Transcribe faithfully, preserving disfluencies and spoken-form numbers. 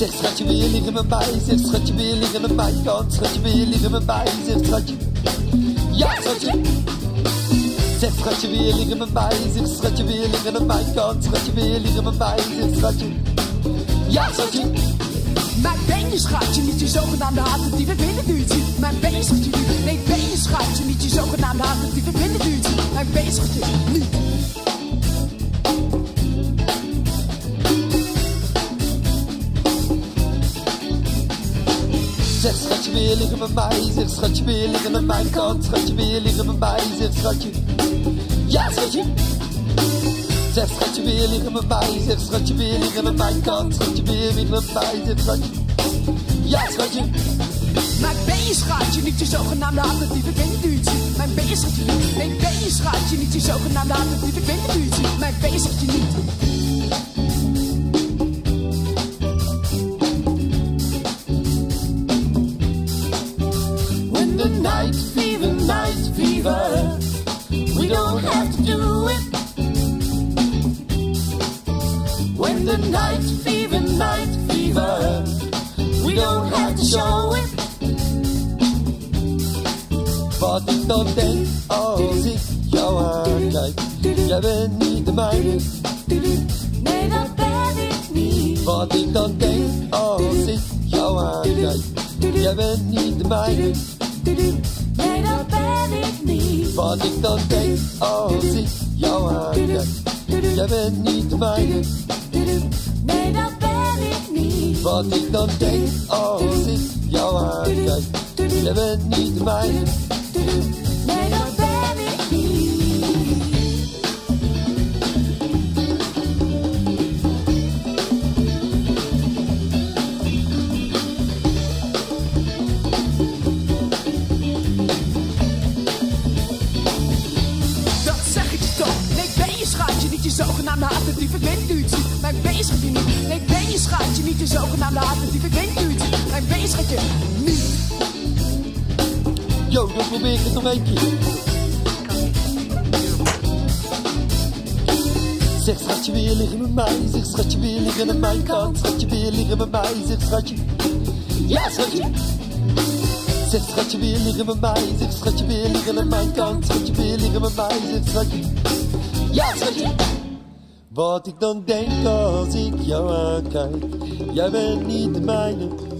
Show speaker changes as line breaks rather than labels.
Zeg schatje, wil je liggen met mij? Zeg schatje, wil je liggen aan mijn kant? Schatje, wil je liggen met mij? Zeg schatje, ja schatje. Zeg schatje, wil je liggen met mij? Zeg schatje, wil je liggen aan mijn kant? Schatje, wil je liggen met mij? Zeg schatje, ja schatje.
Mijn benen schatje, niet je zogenaamde haat die we binnen duurt. Mijn benen schatje, nee benen schatje, niet je zogenaamde haat die we binnen duurt. Mijn benen schatje, niet.
Zeg schatje, wil je liggen met mij? Zeg schatje, wil je liggen aan mijn kant? Schatje, wil je liggen met mij? Zeg schatje, ja schatje. Zeg schatje, wil je liggen met mij? Zeg schatje, wil je liggen aan mijn kant? Schatje, wil je liggen met mij? Zeg schatje, ja schatje.
Mijn benen schatje, niet je zogenaamde haat die we binnen duurt. Mijn benen schatje, nee benen schatje, niet je zogenaamde haat die we binnen duurt. Mijn benen schatje niet.
The night fever, night fever, we don't have to do it. When the night fever, night fever, we don't have to show it. Wat ik dan denk als ik jou aankijk, jij bent niet de mijne.
Nee, dat ben ik niet.
Wat ik dan denk als ik jou aankijk, jij bent niet de mijne.
Nee, dat ben ik niet.
Wat ik dan denk als ik jou aankijk, jij bent niet de mijne.
Nee, dat ben ik niet.
Wat ik dan denk als ik jou aankijk, jij bent niet de mijne.
Nee, dat ben ik niet. Je zogenaamde haat die verblind duurt. Mijn been schatje niet. Nee, ben je schatje niet. Je zogenaamde haat die verblind duurt. Mijn been schatje niet.
Yo, dan probeer ik het nog een keer. Zeg schatje, wil je liggen met mij? Zeg schatje, wil je liggen aan mijn kant? Schatje, wil je liggen met mij? Zeg schatje, ja schatje. Zeg schatje, wil je liggen met mij? Zeg schatje, wil je liggen aan mijn kant? Schatje, wil je liggen met mij? Zeg schatje, ja schatje. Wat ik dan denk als ik jou aankijk, jij bent niet de mijne.